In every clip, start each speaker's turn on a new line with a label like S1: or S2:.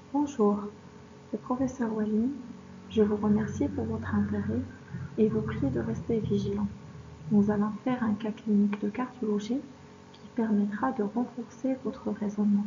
S1: Bonjour, le professeur Wali, je vous remercie pour votre intérêt et vous prie de rester vigilant. Nous allons faire un cas clinique de cardiologie qui permettra de renforcer votre raisonnement.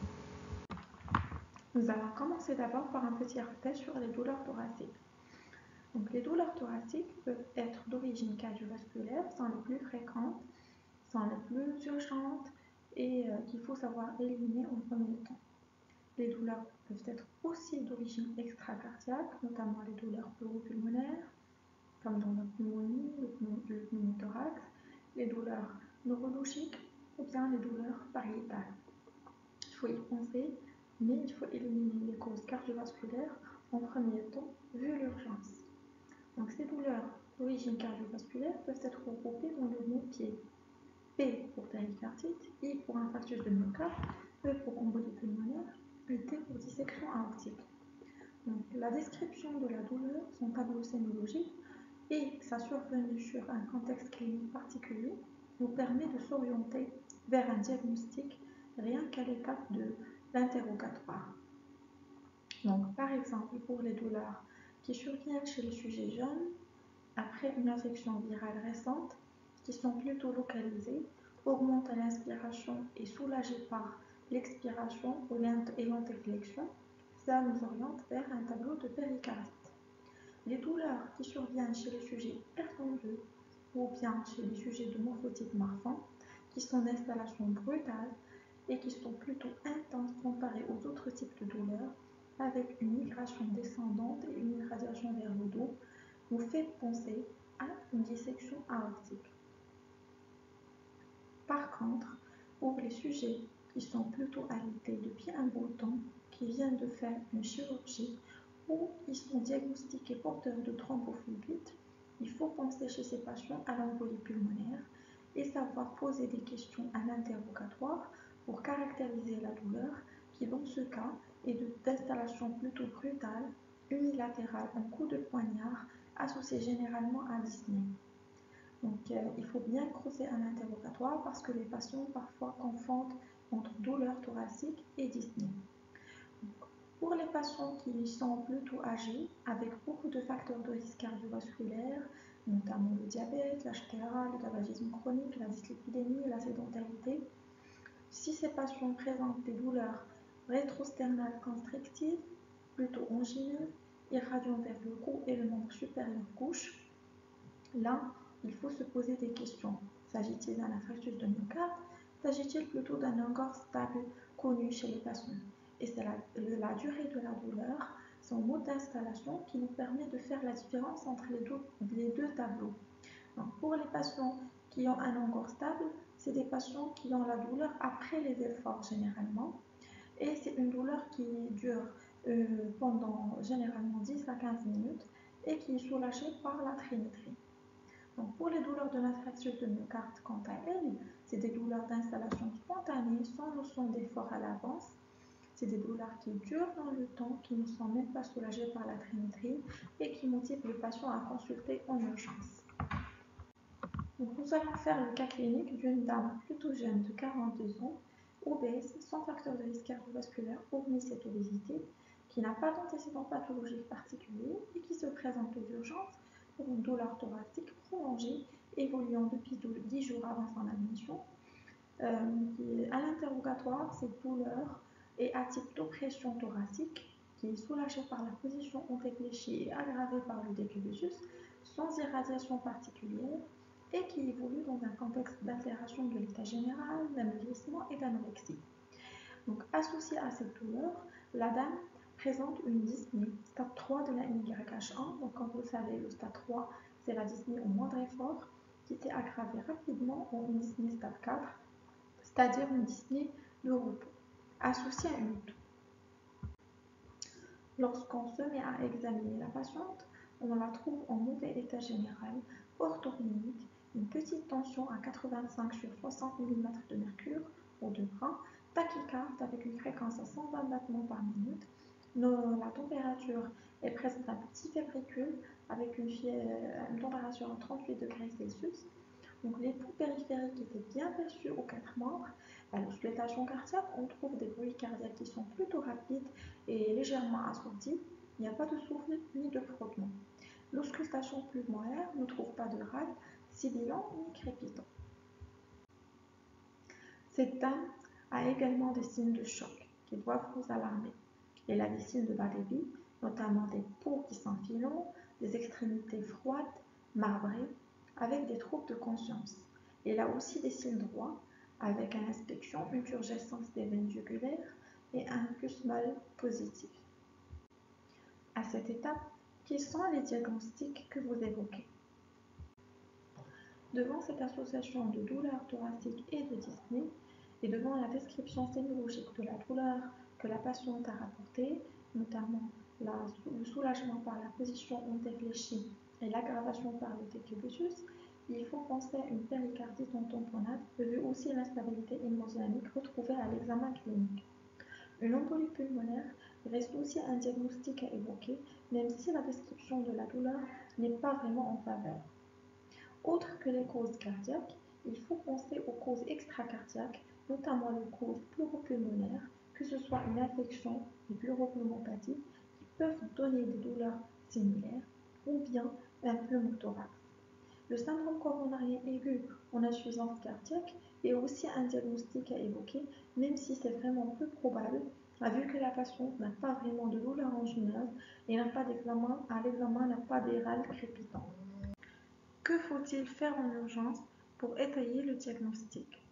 S2: Nous allons commencer d'abord par un petit rappel sur les douleurs thoraciques. Donc, les douleurs thoraciques peuvent être d'origine cardiovasculaire, sont les plus fréquentes, sont les plus urgentes et qu'il faut savoir éliminer en premier temps. Les douleurs peuvent être aussi d'origine extracardiaque, notamment les douleurs pleuropulmonaires, comme dans la pneumonie, le pneumothorax, les douleurs neurologiques ou bien les douleurs pariétales. Il faut y penser, mais il faut éliminer les causes cardiovasculaires en premier temps, vu l'urgence. Donc ces douleurs d'origine cardiovasculaire peuvent être regroupées dans le mot pied. P pour péricardite, I pour infarctus de myocarde, E pour embolie pulmonaire et T pour dissection aortique. Donc, la description de la douleur, son tableau sémiologique et sa survenue sur un contexte clinique particulier nous permet de s'orienter vers un diagnostic rien qu'à l'étape de l'interrogatoire. Donc, par exemple, pour les douleurs qui surviennent chez les sujets jeunes après une infection virale récente, qui sont plutôt localisées, augmentent à l'inspiration et soulagées par l'expiration et l'antéflexion, ça nous oriente vers un tableau de péricardite. Les douleurs qui surviennent chez les sujets hypertendus ou bien chez les sujets de morphotype marfan, qui sont d'installation brutale et qui sont plutôt intenses comparées aux autres types de douleurs, avec une migration descendante et une irradiation vers le dos, nous fait penser à une dissection aortique. Par contre, pour les sujets qui sont plutôt alités depuis un beau temps, qui viennent de faire une chirurgie ou qui sont diagnostiqués porteurs de thrombophlébite, il faut penser chez ces patients à l'embolie pulmonaire et savoir poser des questions à l'interrogatoire pour caractériser la douleur qui, dans ce cas, est d'installation plutôt brutale, unilatérale en coup de poignard, associée généralement à dyspnée. Donc, il faut bien creuser un interrogatoire parce que les patients parfois confondent entre douleur thoracique et dyspnée. Pour les patients qui sont plutôt âgés, avec beaucoup de facteurs de risque cardiovasculaire, notamment le diabète, l'HTA, le tabagisme chronique, la dyslipidémie et la sédentarité, si ces patients présentent des douleurs rétrosternales constrictives, plutôt angineuses, irradiant vers le cou et le membre supérieur gauche, là, il faut se poser des questions. S'agit-il d'un infarctus de myocarde? S'agit-il plutôt d'un angor stable connu chez les patients? Et c'est la durée de la douleur, son mode d'installation qui nous permet de faire la différence entre les deux tableaux. Donc, pour les patients qui ont un angor stable, c'est des patients qui ont la douleur après les efforts généralement. Et c'est une douleur qui dure pendant généralement 10 à 15 minutes et qui est soulagée par la trimétrie. Donc, pour les douleurs de l'infarctus de myocarde, quant à elles, c'est des douleurs d'installation spontanée, sans notion d'effort à l'avance. C'est des douleurs qui durent dans le temps, qui ne sont même pas soulagées par la trimétrie et qui motivent le patient à consulter en urgence. Donc, nous allons faire le cas clinique d'une dame plutôt jeune de 42 ans, obèse, sans facteur de risque cardiovasculaire hormis cette obésité, qui n'a pas d'antécédent pathologique particulier et qui se présente aux urgences pour une douleur thoracique prolongée évoluant depuis 10 jours avant son admission. À l'interrogatoire, cette douleur est à type d'oppression thoracique qui est soulagée par la position antéfléchie et aggravée par le décubitus sans irradiation particulière et qui évolue dans un contexte d'altération de l'état général, d'amaigrissement et d'anorexie. Donc, associée à cette douleur, la dame présente une dyspnée, stade 3 de la NYH1. Donc, comme vous le savez, le stade 3, c'est la dyspnée au moindre effort, qui s'est aggravée rapidement en une dyspnée stade 4, c'est-à-dire une dyspnée de repos, associée à une toux. Lorsqu'on se met à examiner la patiente, on la trouve en mauvais état général, orthorhinique, une petite tension à 85 sur 60 mm de mercure au 2 brins, tachycarde avec une fréquence à 120 battements par minute. La température est présente un petit fébricule avec une température à 38 degrés Celsius. Donc, les pouls périphériques étaient bien perçus aux 4 membres. À l'auscultation cardiaque, on trouve des bruits cardiaques qui sont plutôt rapides est légèrement assourdie, il n'y a pas de souffle ni de frottement. L'auscultation pulmonaire ne trouve pas de râle, sibilant ni crépitant. Cette dame a également des signes de choc qui doivent vous alarmer. Elle a des signes de bas débit, notamment des peaux qui s'enfilent, des extrémités froides, marbrées, avec des troubles de conscience. Elle a aussi des signes droits, avec une inspection, une turgescence des veines jugulaires et un pulse mal positif. À cette étape, quels sont les diagnostics que vous évoquez? Devant cette association de douleurs thoraciques et de dyspnée, et devant la description sémiologique de la douleur que la patiente a rapportée, notamment le soulagement par la position antéfléchie et l'aggravation par le décubitus, il faut penser à une péricardite non tamponnade, vu aussi l'instabilité hémodynamique retrouvée à l'examen clinique. Une embolie pulmonaire reste aussi un diagnostic à évoquer, même si la description de la douleur n'est pas vraiment en faveur. Autre que les causes cardiaques, il faut penser aux causes extracardiaques, notamment les causes pleuropulmonaires, que ce soit une infection, une pleuropulmopathie, qui peuvent donner des douleurs similaires, ou bien un pneumothorax. Le syndrome coronarien aigu en insuffisance cardiaque est aussi un diagnostic à évoquer, même si c'est vraiment peu probable, vu que la patiente n'a pas vraiment de douleur angineuse et n'a pas d'examen, à l'examen n'a pas des râles crépitants. Que faut-il faire en urgence pour étayer le diagnostic?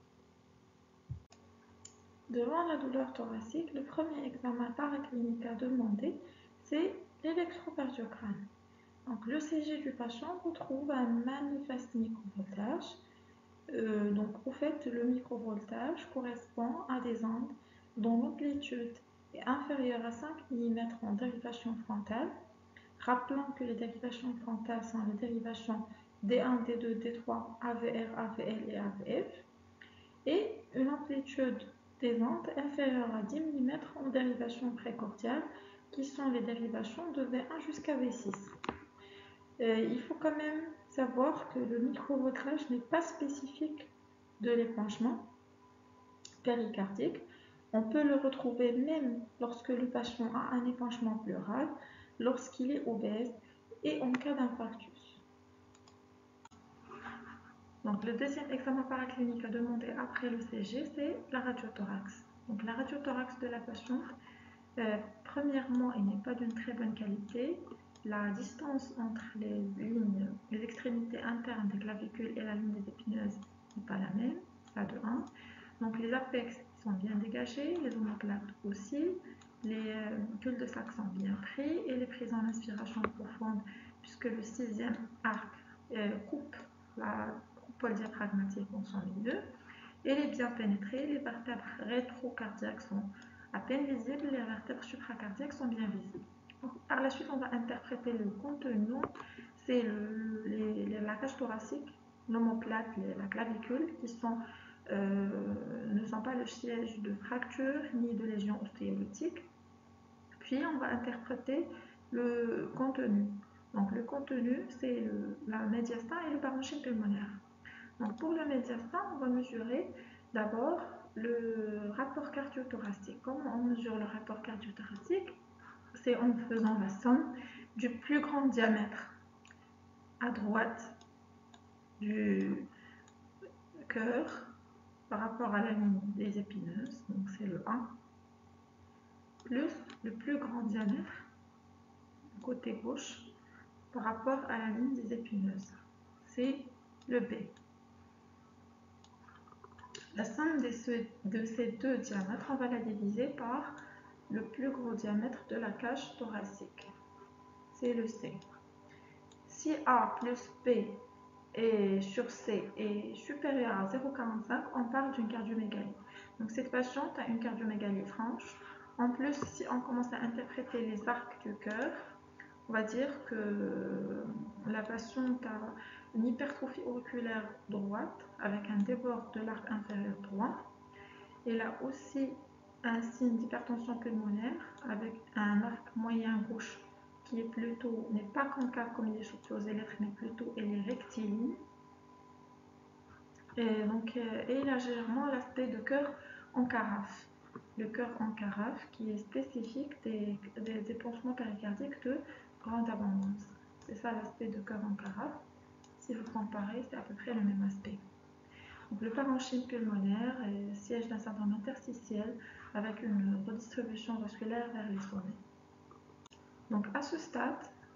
S2: Devant la douleur thoracique, le premier examen paraclinique à demander, c'est l'électrocardiogramme. Donc, l'ECG du patient retrouve un manifeste microvoltage. En fait, le microvoltage correspond à des ondes dont l'amplitude est inférieure à 5 mm en dérivation frontale. Rappelons que les dérivations frontales sont les dérivations D1, D2, D3, AVR, AVL et AVF, et une amplitude des ondes inférieure à 10 mm en dérivation précordiale, qui sont les dérivations de V1 jusqu'à V6. Il faut quand même savoir que le microvoltage n'est pas spécifique de l'épanchement péricardique. On peut le retrouver même lorsque le patient a un épanchement pleural, lorsqu'il est obèse et en cas d'infarctus. Donc, le deuxième examen paraclinique à demander après l'ECG, c'est la radiothorax. Donc, la radiothorax de la patiente, premièrement, elle n'est pas d'une très bonne qualité. La distance entre les extrémités internes des clavicules et la ligne des épineuses n'est pas la même, ça de 1. Donc, les apex sont bien dégagés, les omoplates aussi, les cul-de-sac sont bien pris et les prises en inspiration profonde, puisque le sixième arc coupe la coupole diaphragmatique en son milieu. Elle est bien pénétrée, les vertèbres rétrocardiaques sont à peine visibles, les vertèbres supracardiaques sont bien visibles. Par la suite, on va interpréter le contenu, c'est la cage thoracique, l'omoplate, la clavicule, qui ne sont pas le siège de fracture ni de lésions ostéolytiques. Puis, on va interpréter le contenu. Donc, le contenu, c'est la médiastin et le parenchyme pulmonaire. Donc, pour le médiastin, on va mesurer d'abord le rapport cardio-thoracique. Comment on mesure le rapport cardio-thoracique? C'est en faisant la somme du plus grand diamètre à droite du cœur par rapport à la ligne des épineuses, donc c'est le 1, plus le plus grand diamètre côté gauche par rapport à la ligne des épineuses, c'est le B. La somme de ces deux diamètres, on va la diviser par le plus gros diamètre de la cage thoracique, c'est le C. Si A plus B sur C est supérieur à 0,45, on parle d'une cardiomégalie. Donc cette patiente a une cardiomégalie franche. En plus, si on commence à interpréter les arcs du cœur, on va dire que la patiente a une hypertrophie auriculaire droite avec un débord de l'arc inférieur droit. Elle a aussi un signe d'hypertension pulmonaire avec un arc moyen gauche qui n'est pas concave comme il est surtout aux lettres, mais plutôt elle est rectiligne. Et il a généralement l'aspect de cœur en carafe.
S1: le cœur en carafe qui est spécifique des pansements péricardiques de grande abondance. C'est ça l'aspect de cœur en carafe. Si vous comparez, c'est à peu près le même aspect. Donc, le parenchyme pulmonaire est siège d'un syndrome interstitiel avec une redistribution vasculaire vers les sommets. Donc, à ce stade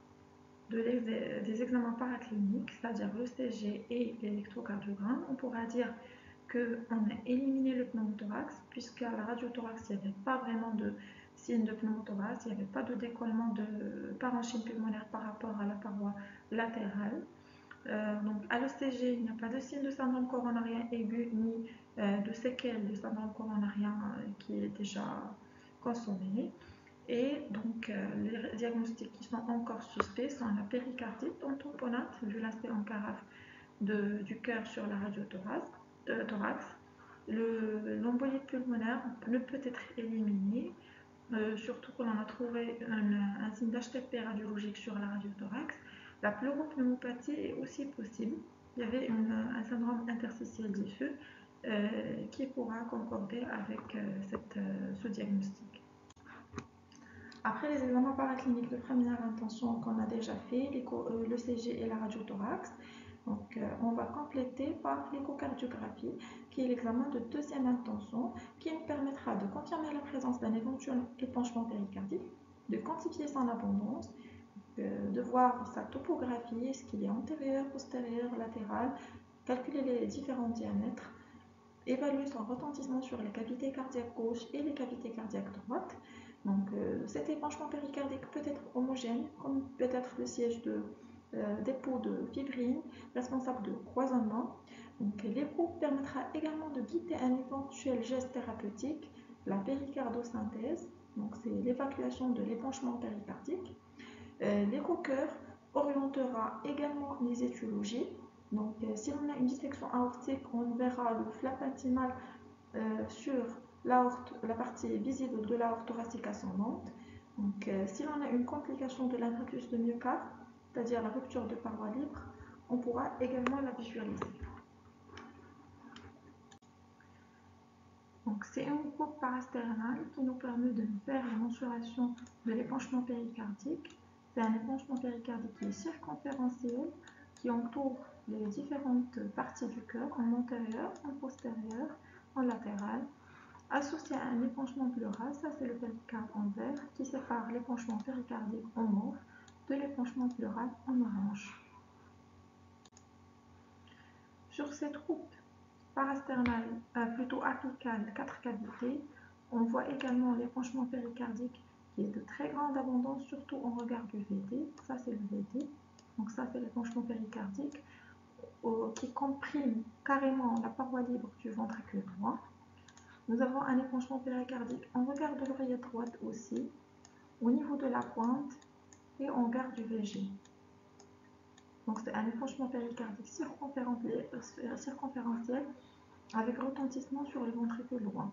S1: des examens paracliniques, c'est-à-dire l'ECG et l'électrocardiogramme, on pourra dire qu'on a éliminé le pneumothorax, puisqu'à la radiothorax, il n'y avait pas vraiment de signe de pneumothorax, il n'y avait pas de décollement de parenchyme pulmonaire par rapport à la paroi latérale. Donc à l'ECG, il n'y a pas de signe de syndrome coronarien aigu ni de séquelles de syndrome coronarien qui est déjà consommé. Et donc les diagnostics qui sont encore suspects sont la péricardite en tamponate, vu l'aspect en carafe du cœur sur la radiothorax. L'embolie pulmonaire ne peut être éliminée, surtout qu'on a trouvé un signe d'HTP radiologique sur la radiothorax. La pleuropneumopathie est aussi possible. Il y avait un syndrome interstitiel diffus qui pourra concorder avec ce diagnostic. Après les examens paracliniques de première intention qu'on a déjà fait, l'ECG et la radiothorax, donc, on va compléter par l'échocardiographie, qui est l'examen de deuxième intention, qui nous permettra de confirmer la présence d'un éventuel épanchement péricardique, de quantifier son abondance, de voir sa topographie, est-ce qu'il est antérieur, postérieur, latéral, calculer les différents diamètres, évaluer son retentissement sur les cavités cardiaques gauche et les cavités cardiaques droite. Donc, cet épanchement péricardique peut être homogène, comme peut être le siège de dépôt de fibrine responsable de cloisonnement. Donc, l'écho permettra également de guider un éventuel geste thérapeutique, la péricardosynthèse, donc c'est l'évacuation de l'épanchement péricardique. L'écho-cœur orientera également les étiologies. Donc, si on a une dissection aortique, on verra le flap intimal sur l'aorte, la partie visible de l'aorte thoracique ascendante. Donc, si l'on a une complication de l'infarctus de myocarde, c'est-à-dire la rupture de paroi libre, on pourra également la visualiser. Donc, c'est une coupe parasternale qui nous permet de faire la mensuration de l'épanchement péricardique. C'est un épanchement péricardique qui est circonférentiel, qui entoure les différentes parties du cœur, en antérieur, en postérieur, en latéral, associé à un épanchement pleural, ça c'est le péricarde en vert, qui sépare l'épanchement péricardique en mauve de l'épanchement pleural en orange. Sur cette coupe parasternale, plutôt apicale, 4 cavités, on voit également l'épanchement péricardique qui est de très grande abondance, surtout en regard du VD. Ça c'est le VD, donc ça c'est l'épanchement péricardique qui comprime carrément la paroi libre du ventricule droit. Nous avons un épanchement péricardique en regard de l'oreillette droite aussi, au niveau de la pointe et en regard du VG. Donc c'est un épanchement péricardique circonférentiel avec retentissement sur le ventricule droit.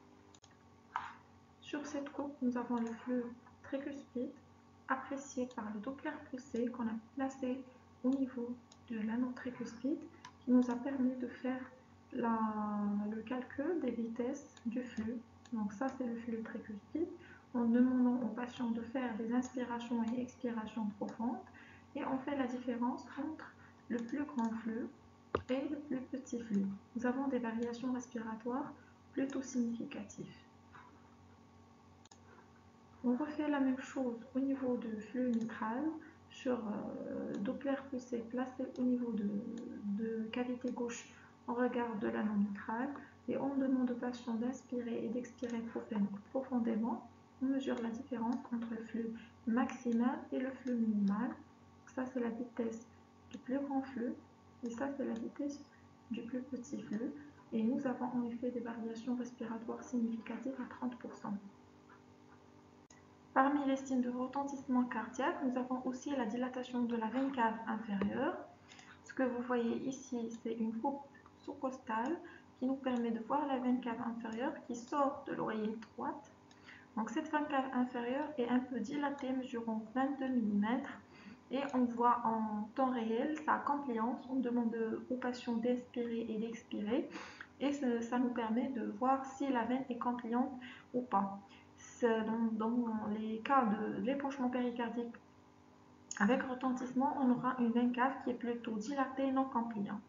S1: Sur cette coupe, nous avons le flux tricuspide apprécié par le Doppler poussé qu'on a placé au niveau de l'anneau tricuspide qui nous a permis de faire le calcul des vitesses du flux. Donc ça c'est le flux tricuspide, en demandant aux patients de faire des inspirations et expirations profondes et on fait la différence entre le plus grand flux et le plus petit flux. Nous avons des variations respiratoires plutôt significatives. On refait la même chose au niveau du flux mitral sur Doppler poussé placé au niveau de cavité gauche en regard de l'anneau mitral et on demande aux patients d'inspirer et d'expirer profondément. On mesure la différence entre le flux maximal et le flux minimal. Ça c'est la vitesse du plus grand flux et ça c'est la vitesse du plus petit flux et nous avons en effet des variations respiratoires significatives à 30%. Parmi les signes de retentissement cardiaque, nous avons aussi la dilatation de la veine cave inférieure. Ce que vous voyez ici, c'est une coupe sous-costale qui nous permet de voir la veine cave inférieure qui sort de l'oreiller droite. Donc cette veine cave inférieure est un peu dilatée, mesurant 22 mm. Et on voit en temps réel sa compliance. On demande aux patients d'inspirer et d'expirer. Et ça nous permet de voir si la veine est compliante ou pas. Dans les cas de l'épanchement péricardique avec retentissement, on aura une veine cave qui est plutôt dilatée et non compliante.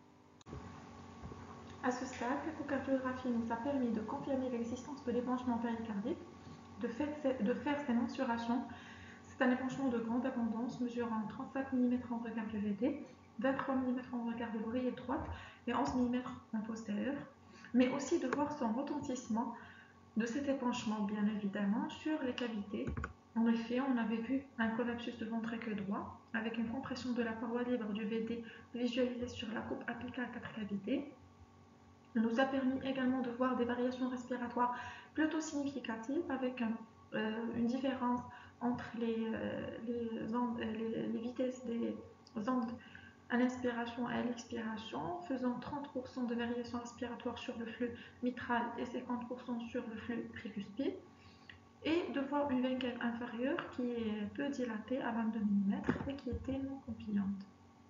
S1: À ce stade, l'échocardiographie nous a permis de confirmer l'existence de l'épanchement péricardique, de faire ces mensurations. C'est un épanchement de grande abondance mesurant 35 mm en regard de VD, 23 mm en regard de l'oreille droite et 11 mm en postérieur, mais aussi de voir son retentissement de cet épanchement, bien évidemment, sur les cavités. En effet, on avait vu un collapsus de ventricule droit avec une compression de la paroi libre du VD visualisée sur la coupe apicale 4 cavités. Il nous a permis également de voir des variations respiratoires plutôt significatives avec une différence entre les vitesses des ondes à l'inspiration et à l'expiration, faisant 30% de variations respiratoires sur le flux mitral et 50% sur le flux tricuspide, et de voir une veine cave inférieure qui est peu dilatée à 22 mm et qui était non compliante.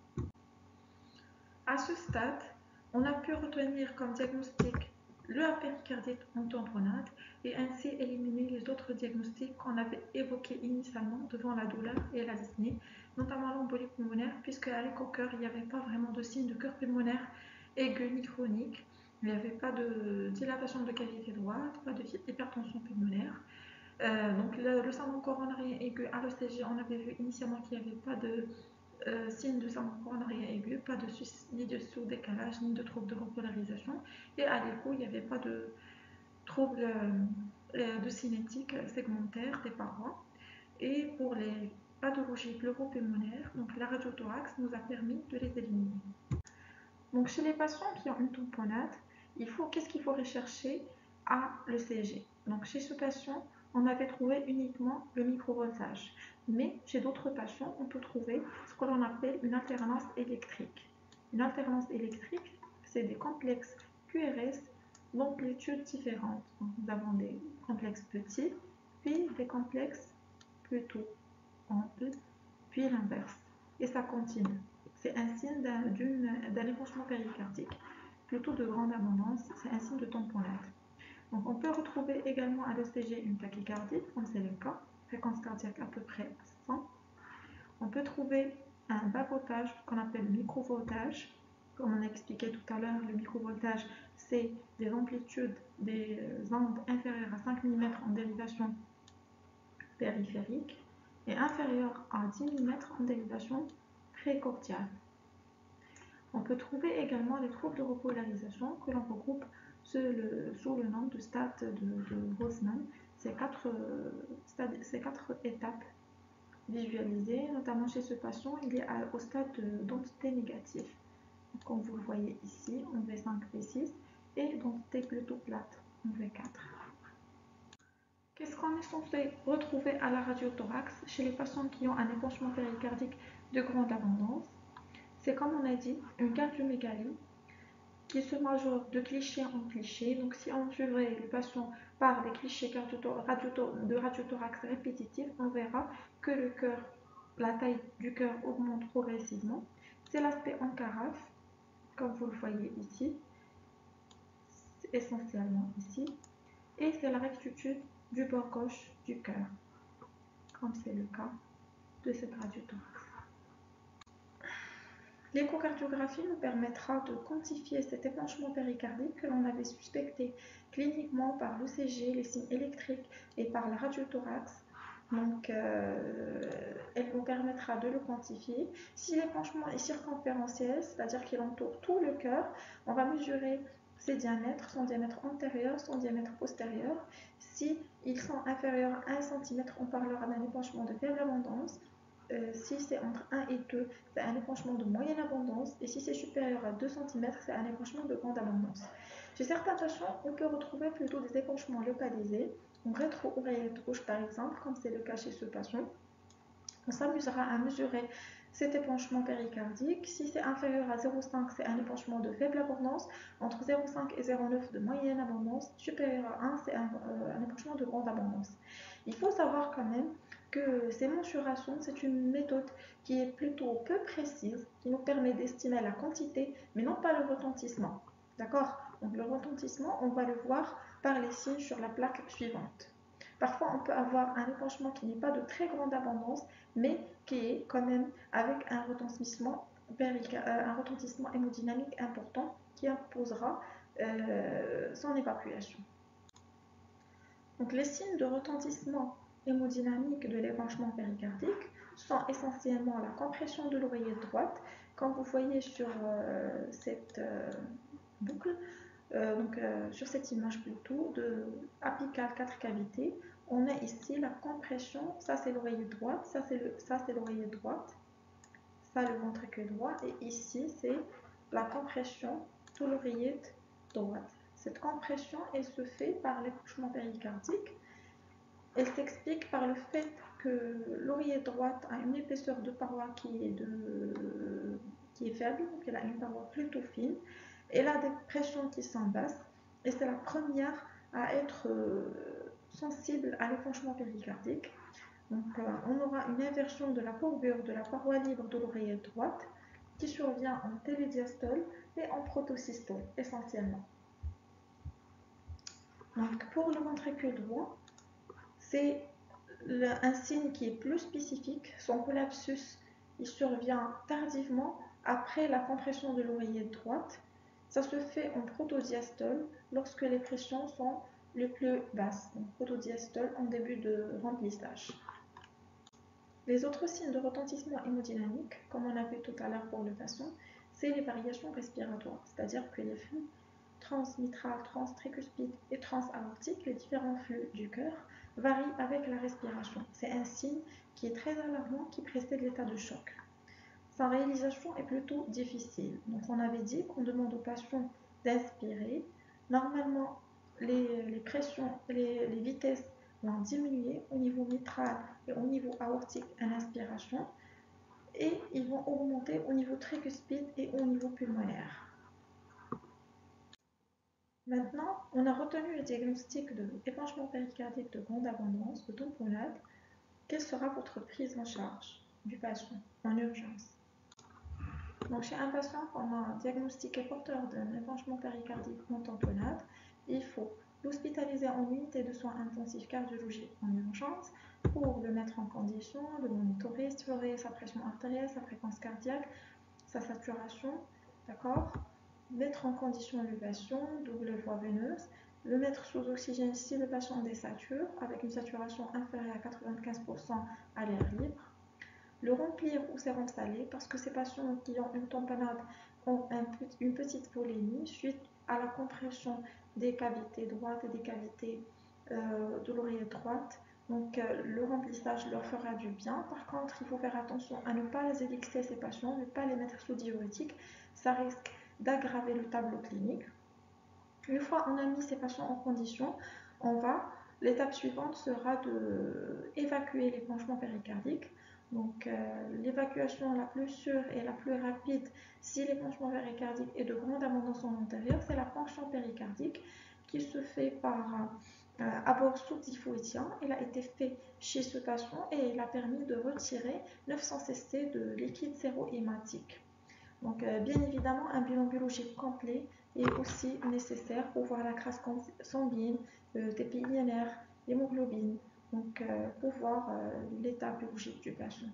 S1: À ce stade, on a pu retenir comme diagnostic le péricardite en tamponnade et ainsi éliminer les autres diagnostics qu'on avait évoqués initialement devant la douleur et la dyspnée, notamment l'embolie pulmonaire, puisque à l'écho-cœur, il n'y avait pas vraiment de signe de cœur pulmonaire aigu ni chronique. Il n'y avait pas de dilatation de cavité droite, pas d'hypertension pulmonaire. Donc le syndrome coronarien aigu à l'ECG, on avait vu initialement qu'il n'y avait pas de signe de syndrome coronarien aigu, pas de ni de sous-décalage, ni de trouble de repolarisation. Et à l'écho, il n'y avait pas de trouble de cinétique segmentaire des parois. Et pour les pathologies pleuropulmonaires, donc la radiothorax nous a permis de les éliminer. Donc chez les patients qui ont une tamponnade, qu'est-ce qu'il faut rechercher à l'ECG? Donc chez ce patient, on avait trouvé uniquement le microvoltage. Mais chez d'autres patients, on peut trouver ce que l'on appelle une alternance électrique. Une alternance électrique, c'est des complexes QRS d'amplitudes différentes. Donc, nous avons des complexes petits, puis des complexes plutôt en E, puis l'inverse. Et ça continue. C'est un signe d'un épanchement péricardique, plutôt de grande abondance, c'est un signe de tamponnade. Donc on peut retrouver également à l'ECG une tachycardie, comme c'est le cas, fréquence cardiaque à peu près à 100. On peut trouver un bas voltage qu'on appelle le microvoltage. Comme on a expliqué tout à l'heure, le microvoltage, c'est des amplitudes des ondes inférieures à 5 mm en dérivation périphérique et inférieures à 10 mm en dérivation précordiale. On peut trouver également les troubles de repolarisation que l'on regroupe sous le nom de stade de Boltzmann. Ces quatre étapes visualisées, notamment chez ce patient, il est au stade d'entité négative. Comme vous le voyez ici, en V5, V6, et d'entité plutôt plate, en V4. Qu'est-ce qu'on est censé retrouver à la radiothorax chez les patients qui ont un épanchement péricardique de grande abondance? C'est comme on a dit, une cardiomégalie qui se majore de cliché en cliché. Donc si on suivrait le patient par des clichés de radiothorax répétitifs, on verra que la taille du cœur augmente progressivement. C'est l'aspect en carafe, comme vous le voyez ici, essentiellement ici. Et c'est la rectitude du bord gauche du cœur, comme c'est le cas de cette radiothorax. L'échocardiographie nous permettra de quantifier cet épanchement péricardique que l'on avait suspecté cliniquement par l'ECG, les signes électriques et par la radiothorax. Donc, elle nous permettra de le quantifier. Si l'épanchement est circonférentiel, c'est-à-dire qu'il entoure tout le cœur, on va mesurer ses diamètres, son diamètre antérieur, son diamètre postérieur. Si ils sont inférieurs à 1 cm, on parlera d'un épanchement de faible abondance. Si c'est entre 1 et 2, c'est un épanchement de moyenne abondance. Et si c'est supérieur à 2 cm, c'est un épanchement de grande abondance. Chez certains patients, on peut retrouver plutôt des épanchements localisés, en rétro-oreillette gauche par exemple, comme c'est le cas chez ce patient. On s'amusera à mesurer cet épanchement péricardique. Si c'est inférieur à 0,5, c'est un épanchement de faible abondance. Entre 0,5 et 0,9 de moyenne abondance. Supérieur à 1, c'est un épanchement de grande abondance. Il faut savoir quand même que ces mensurations, c'est une méthode qui est plutôt peu précise, qui nous permet d'estimer la quantité, mais non pas le retentissement. D'accord? Donc le retentissement, on va le voir
S2: par les signes sur la plaque suivante. Parfois, on peut avoir un épanchement qui n'est pas de très grande abondance, mais qui est quand même avec un retentissement hémodynamique important qui imposera son évacuation. Donc, les signes de retentissement hémodynamique de l'épanchement péricardique sont essentiellement la compression de l'oreillette droite, comme vous voyez sur cette boucle, sur cette image plutôt, apicale 4 cavités. On a ici la compression, ça c'est l'oreillette droite, ça c'est l'oreillette droite, ça le ventricule droit, et ici c'est la compression de l'oreillette droite. Cette compression, elle se fait par l'épanchement péricardique. Elle s'explique par le fait que l'oreillette droite a une épaisseur de paroi qui est faible, donc elle a une paroi plutôt fine. Elle a des pressions qui sont basses et c'est la première à être sensible à l'épanchement péricardique. Donc, on aura une inversion de la courbure de la paroi libre de l'oreillette droite qui survient en télédiastole et en protosystole essentiellement. Donc, pour le ventricule droit, c'est un signe qui est plus spécifique. Son collapsus il survient tardivement après la compression de l'oreillette droite. Ça se fait en protodiastole lorsque les pressions sont les plus basses. Donc, protodiastole en début de remplissage. Les autres signes de retentissement hémodynamique, comme on a vu tout à l'heure pour le patient, c'est les variations respiratoires, c'est-à-dire que les flux transmitral, transtricuspide et transaortique, les différents flux du cœur, varient avec la respiration. C'est un signe qui est très alarmant qui précède l'état de choc. Sa réalisation est plutôt difficile. Donc on avait dit qu'on demande aux patients d'inspirer. Normalement, les pressions, les vitesses vont diminuer au niveau mitral et au niveau aortique à l'inspiration et ils vont augmenter au niveau tricuspide et au niveau pulmonaire. Maintenant, on a retenu le diagnostic de épanchement péricardique de grande abondance, de tamponnade. Quelle sera votre prise en charge du patient en urgence? Donc, chez un patient qu'on a diagnostiqué porteur d'un épanchement péricardique en tamponnade, il faut l'hospitaliser en unité de soins intensifs cardiologie en urgence pour le mettre en condition de monitorer, surveiller sa pression artérielle, sa fréquence cardiaque, sa saturation, d'accord? Mettre en condition le patient, double voie veineuse, le mettre sous oxygène si le patient désature, avec une saturation inférieure à 95% à l'air libre, le remplir ou sérum salé, parce que ces patients qui ont une tamponnade ont une petite volémie suite à la compression des cavités droites et des cavités de l'oreillette droite. Donc le remplissage leur fera du bien. Par contre, il faut faire attention à ne pas les élixer ces patients, ne pas les mettre sous diurétique. Ça risque d'aggraver le tableau clinique. Une fois on a mis ces patients en condition, l'étape suivante sera d'évacuer l'épanchement péricardique. Donc l'évacuation la plus sûre et la plus rapide si l'épanchement péricardique est de grande abondance en antérieur, c'est la ponction péricardique qui se fait par abord sous-typhoïdien. Il a été fait chez ce patient et il a permis de retirer 900 cc de liquide sérohématique. Donc bien évidemment un bilan biologique complet est aussi nécessaire pour voir la crasse sanguine, le TPI-INR, l'hémoglobine, donc pour voir l'état biologique du patient.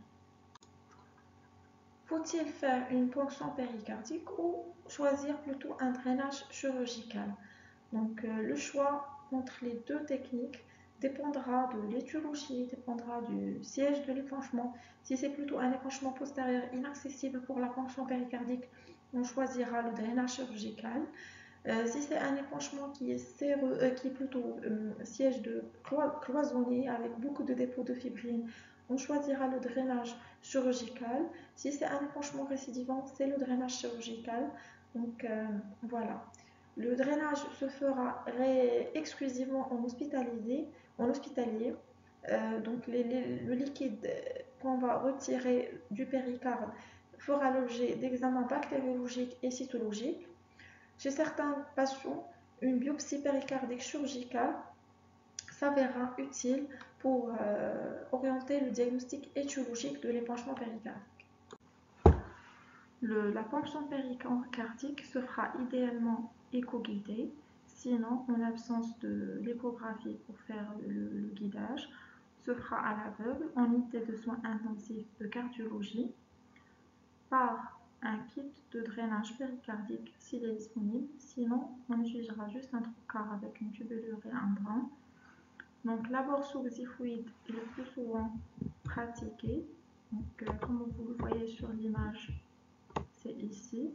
S2: Faut-il faire une ponction péricardique ou choisir plutôt un drainage chirurgical? Donc le choix entre les deux techniques dépendra de l'étiologie, dépendra du siège de l'épanchement. Si c'est plutôt un épanchement postérieur inaccessible pour la ponction péricardique, on choisira le drainage chirurgical. Si c'est un épanchement qui est plutôt siège de cloisonné avec beaucoup de dépôts de fibrine, on choisira le drainage chirurgical. Si c'est un épanchement récidivant, c'est le drainage chirurgical. Donc voilà. Le drainage se fera exclusivement en hospitalier. Donc le liquide qu'on va retirer du péricarde fera l'objet d'examens bactériologiques et cytologiques. Chez certains patients, une biopsie péricardique chirurgicale s'avérera utile pour orienter le diagnostic étiologique de l'épanchement péricardique. La ponction péricardique se fera idéalement éco-guidée. Sinon, en l'absence de l'échographie pour faire le guidage, se fera à l'aveugle en unité de soins intensifs de cardiologie par un kit de drainage péricardique s'il est disponible. Sinon, on utilisera juste un trocard avec une tubulure et un drain. Donc, l'abord sous-xiphoïde est le plus souvent pratiqué. Donc, comme vous le voyez sur l'image, c'est ici.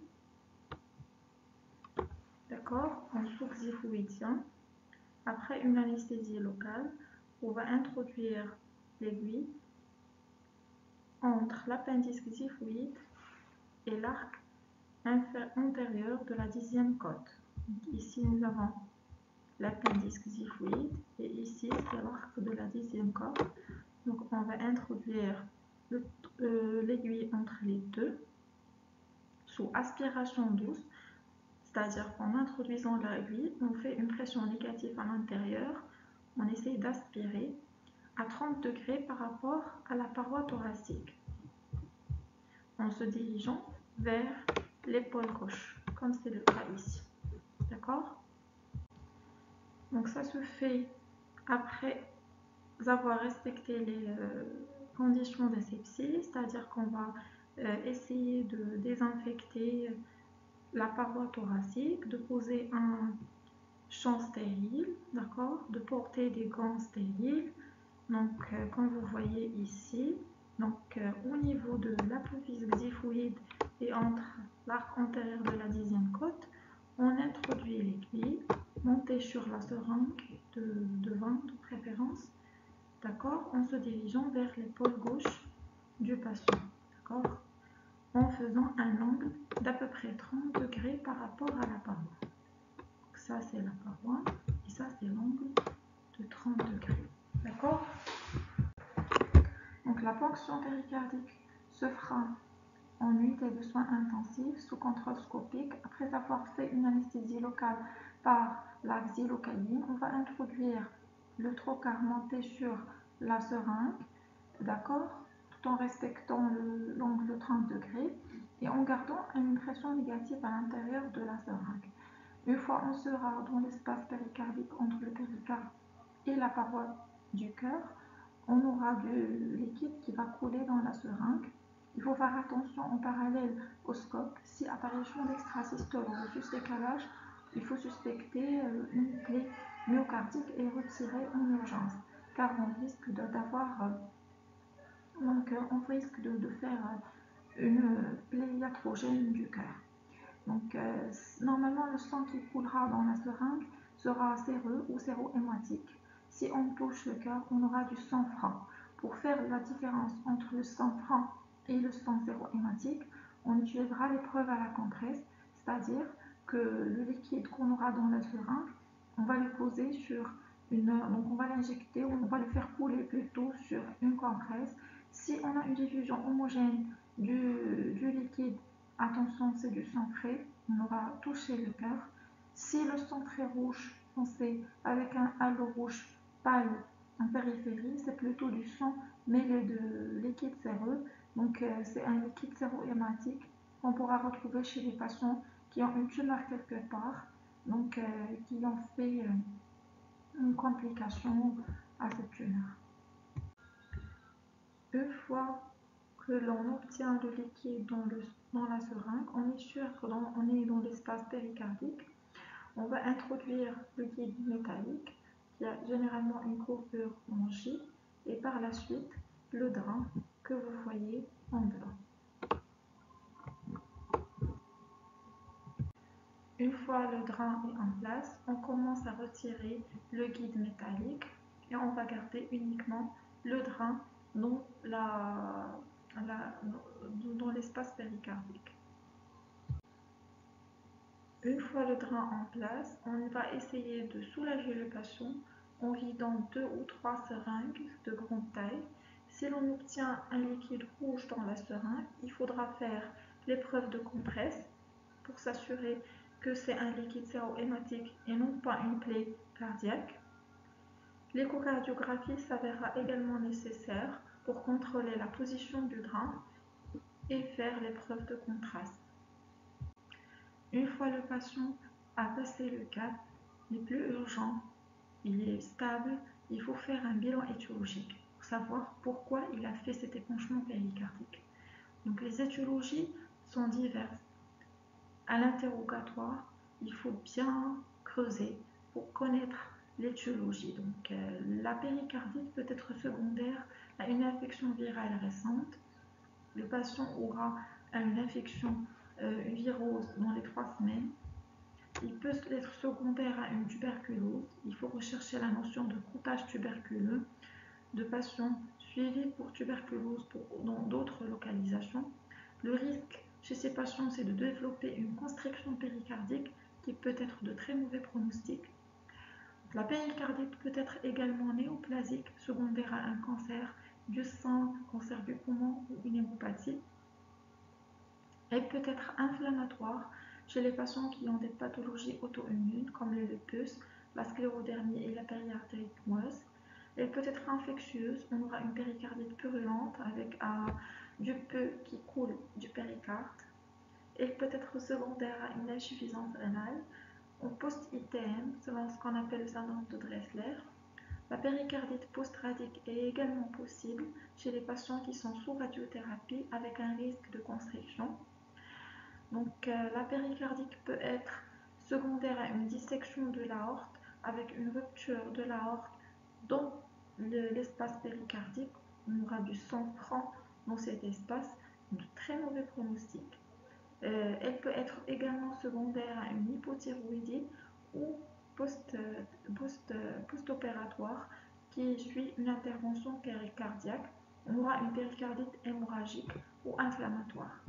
S2: D'accord, en sous-xiphoïdien. Après une anesthésie locale, on va introduire l'aiguille entre l'appendice xiphoïde et l'arc antérieur de la 10e côte. Donc, ici, nous avons l'appendice xiphoïde et ici, c'est l'arc de la 10e côte. Donc, on va introduire l'aiguille entre les deux sous aspiration douce, c'est-à-dire qu'en introduisant l'aiguille, on fait une pression négative à l'intérieur, on essaye d'aspirer à 30 degrés par rapport à la paroi thoracique, en se dirigeant vers l'épaule gauche, comme c'est le cas ici. D'accord? Donc ça se fait après avoir respecté les conditions d'asepsie, c'est-à-dire qu'on va essayer de désinfecter la paroi thoracique, de poser un champ stérile, d'accord, de porter des gants stériles. Donc, comme vous voyez ici, donc, au niveau de l'apophyse xiphoïde et entre l'arc antérieur de la 10e côte, on introduit l'aiguille montée sur la seringue de ventre de préférence, d'accord, en se dirigeant vers l'épaule gauche du patient, d'accord, en faisant un angle d'à peu près 30 degrés par rapport à la paroi. Donc, ça, c'est la paroi et ça, c'est l'angle de 30 degrés, d'accord. Donc, la ponction péricardique se fera en unité de soins intensifs sous contrôle scopique. Après avoir fait une anesthésie locale par la xylocaïne, on va introduire le trocard monté sur la seringue, d'accord, tout en respectant l'angle de 30 degrés et en gardant une pression négative à l'intérieur de la seringue. Une fois on sera dans l'espace péricardique entre le péricarde et la paroi du cœur, on aura du liquide qui va couler dans la seringue. Il faut faire attention en parallèle au scope. Si apparition d'extrasystole ou de susdécalage, il faut suspecter une plaie myocardique et retirer en urgence, car on risque de faire une plaie iatrogène du cœur. Donc, normalement, le sang qui coulera dans la seringue sera séreux ou séro-hématique. Si on touche le cœur, on aura du sang franc. Pour faire la différence entre le sang franc et le sang séro-hématique, on utilisera l'épreuve à la compresse, c'est-à-dire que le liquide qu'on aura dans la seringue, on va le poser sur donc on va l'injecter ou on va le faire couler plutôt sur une compresse. Si on a une diffusion homogène du liquide, attention, c'est du sang frais, on aura touché le cœur. Si le sang très rouge foncé avec un halo rouge pâle en périphérie, c'est plutôt du sang mêlé de liquide séreux. Donc c'est un liquide séro-hématique qu'on pourra retrouver chez les patients qui ont une tumeur quelque part, donc qui ont fait une complication à cette tumeur. Une fois que l'on obtient le liquide dans la seringue, on est sûr qu'on est dans l'espace péricardique. On va introduire le guide métallique qui a généralement une courbure en J et par la suite le drain que vous voyez en blanc. Une fois le drain est en place, on commence à retirer le guide métallique et on va garder uniquement le drain dans l'espace péricardique. Une fois le drain en place, on va essayer de soulager le patient en vidant 2 ou 3 seringues de grande taille. Si l'on obtient un liquide rouge dans la seringue, il faudra faire l'épreuve de compresse pour s'assurer que c'est un liquide séro-hématique et non pas une plaie cardiaque. L'échocardiographie s'avérera également nécessaire pour contrôler la position du drain et faire l'épreuve de contraste. Une fois le patient a passé le cap, n'est plus urgent, il est stable, il faut faire un bilan étiologique pour savoir pourquoi il a fait cet épanchement péricardique. Donc les étiologies sont diverses. À l'interrogatoire, il faut bien creuser pour connaître l'étiologie. Donc la péricardite peut être secondaire à une infection virale récente. Le patient aura une infection, une virose dans les 3 semaines. Il peut être secondaire à une tuberculose. Il faut rechercher la notion de groupage tuberculeux de patients suivis pour tuberculose dans d'autres localisations. Le risque chez ces patients, c'est de développer une constriction péricardique qui peut être de très mauvais pronostic. La péricardite peut être également néoplasique, secondaire à un cancer du sein, cancer du poumon ou une hémopathie. Elle peut être inflammatoire chez les patients qui ont des pathologies auto-immunes comme le lupus, la sclérodermie et la périartérite moelle. Elle peut être infectieuse, on aura une péricardite purulente avec du peu qui coule du péricarde. Elle peut être secondaire à une insuffisance rénale, en post-ITM, selon ce qu'on appelle le syndrome de Dressler. La péricardite post-radique est également possible chez les patients qui sont sous radiothérapie avec un risque de constriction. Donc la péricardite peut être secondaire à une dissection de l'aorte avec une rupture de l'aorte dans l'espace péricardique. On aura du sang franc dans cet espace, de très mauvais pronostic. Elle peut être également secondaire à une hypothyroïdie ou post-opératoire qui suit une intervention péricardiaque. On aura une péricardite hémorragique ou inflammatoire.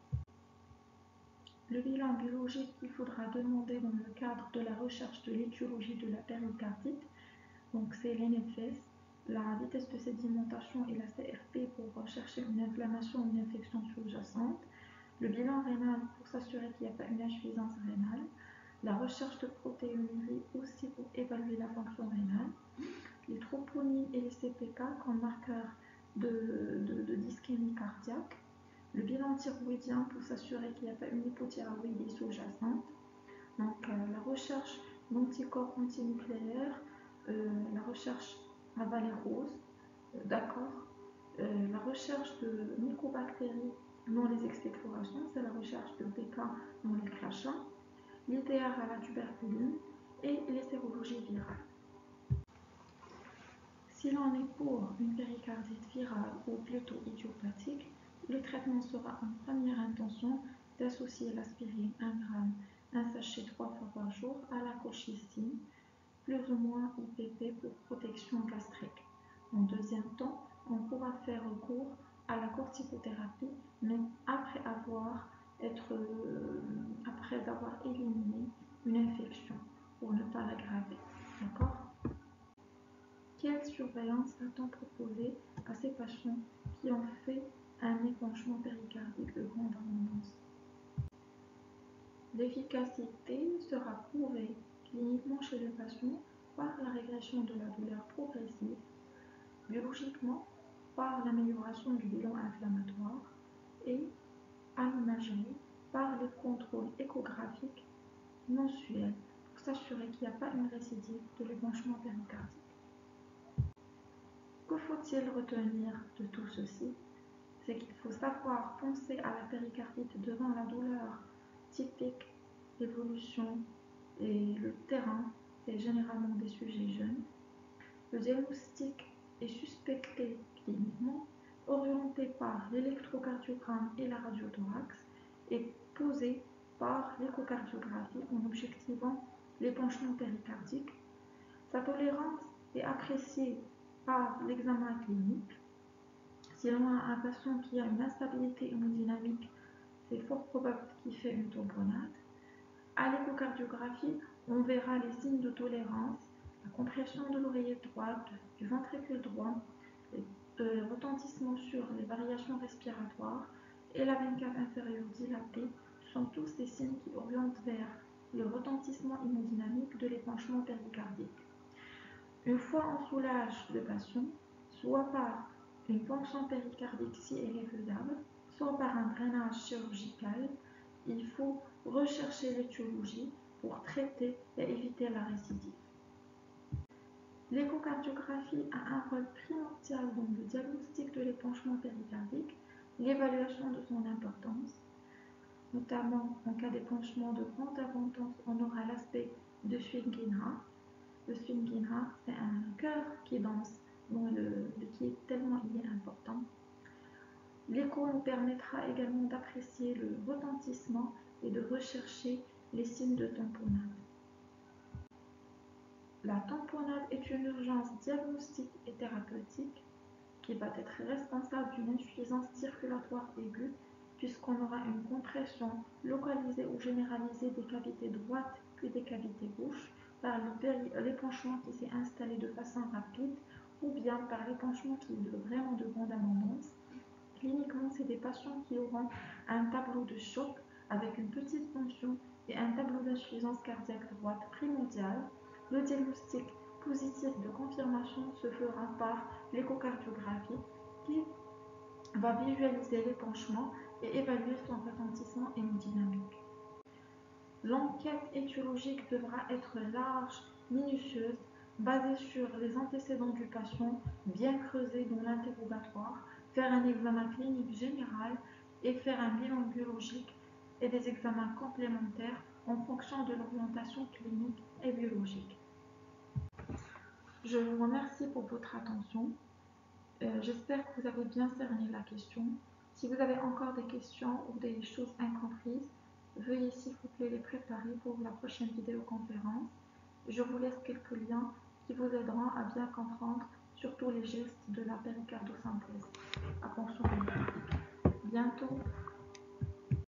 S2: Le bilan biologique qu'il faudra demander dans le cadre de la recherche de l'étiologie de la péricardite, donc c'est l'NFS, la vitesse de sédimentation et la CRP pour rechercher une inflammation ou une infection sous-jacente, le bilan rénal pour s'assurer qu'il n'y a pas une insuffisance rénale, la recherche de protéinurie aussi pour évaluer la fonction rénale, les troponines et les CPK comme marqueurs de dyschémie cardiaque, le bilan thyroïdien pour s'assurer qu'il n'y a pas une hypothyroïdie sous-jacente, donc la recherche d'anticorps antinucléaires, la recherche à valérose, d'accord, la recherche de mycobactéries dans les expectorations, c'est la recherche de BK dans les crachats, l'ITR à la tuberculose et les sérologies virales. Si l'on est pour une péricardite virale ou plutôt idiopathique, le traitement sera en première intention d'associer l'aspirine 1 g, un sachet 3 fois par jour à la colchicine, plus ou moins IPP pour protection gastrique. En deuxième temps, on pourra faire recours à la corticothérapie, mais après avoir éliminé une infection pour ne pas l'aggraver. D'accord ? Quelle surveillance a-t-on proposé à ces patients qui ont fait un épanchement péricardique de grande abondance? L'efficacité sera prouvée cliniquement chez le patient par la régression de la douleur progressive, biologiquement par l'amélioration du bilan inflammatoire et à l'imagerie par les contrôles échographiques mensuels pour s'assurer qu'il n'y a pas une récidive de l'épanchement péricardique. Que faut-il retenir de tout ceci? C'est qu'il faut savoir penser à la péricardite devant la douleur typique, l'évolution et le terrain, c'est généralement des sujets jeunes. Le diagnostic est suspecté cliniquement, orienté par l'électrocardiogramme et la radiothorax et posé par l'échocardiographie en objectivant l'épanchement péricardique. Sa tolérance est appréciée par l'examen clinique. Si l'on a un patient qui a une instabilité hémodynamique, c'est fort probable qu'il fait une tamponnade. À l'échocardiographie, on verra les signes de tolérance, la compression de l'oreillette droite, du ventricule droit, le retentissement sur les variations respiratoires et la veine cave inférieure dilatée sont tous des signes qui orientent vers le retentissement hémodynamique de l'épanchement péricardique. Une fois on soulage le patient, soit par une ponction péricardique si elle est faisable, soit par un drainage chirurgical, il faut rechercher l'étiologie pour traiter et éviter la récidive. L'échocardiographie a un rôle primordial dans le diagnostic de l'épanchement péricardique, l'évaluation de son importance, notamment en cas d'épanchement de grande importance, on aura l'aspect de Schwingenha. Le Schwingenha, c'est un cœur qui danse, qui est tellement important. L'écho nous permettra également d'apprécier le retentissement et de rechercher les signes de tamponnade. La tamponnade est une urgence diagnostique et thérapeutique qui va être responsable d'une insuffisance circulatoire aiguë puisqu'on aura une compression localisée ou généralisée des cavités droites puis des cavités gauches par l'épanchement qui s'est installé de façon rapide ou bien par l'épanchement qui est vraiment de grande abondance. Cliniquement, c'est des patients qui auront un tableau de choc avec une petite tension et un tableau d'insuffisance cardiaque droite primordiale. Le diagnostic positif de confirmation se fera par l'échocardiographie qui va visualiser l'épanchement et évaluer son retentissement hémodynamique. L'enquête étiologique devra être large, minutieuse, basée sur les antécédents du patient, bien creusée dans l'interrogatoire, faire un examen clinique général et faire un bilan biologique et des examens complémentaires en fonction de l'orientation clinique et biologique. Je vous remercie pour votre attention. J'espère que vous avez bien cerné la question. Si vous avez encore des questions ou des choses incomprises, veuillez s'il vous plaît les préparer pour la prochaine vidéoconférence. Je vous laisse quelques liens qui vous aideront à bien comprendre surtout les gestes de la péricardosynthèse. Attention, bientôt.